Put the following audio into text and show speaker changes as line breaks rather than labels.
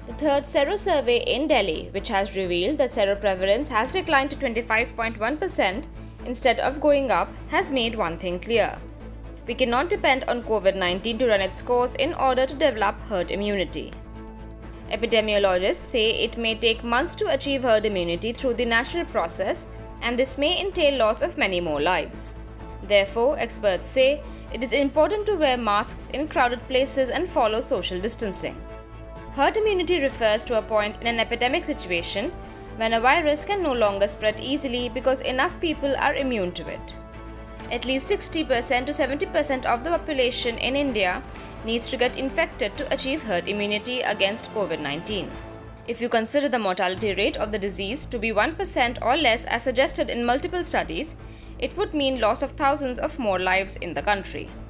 The third Sero survey in Delhi, which has revealed that seroprevalence has declined to 25.1% instead of going up, has made one thing clear. We cannot depend on COVID-19 to run its course in order to develop herd immunity. Epidemiologists say it may take months to achieve herd immunity through the natural process, and this may entail loss of many more lives. Therefore, experts say it is important to wear masks in crowded places and follow social distancing. Herd immunity refers to a point in an epidemic situation when a virus can no longer spread easily because enough people are immune to it. At least 60% to 70% of the population in India needs to get infected to achieve herd immunity against COVID-19. If you consider the mortality rate of the disease to be 1% or less as suggested in multiple studies, it would mean loss of thousands of more lives in the country.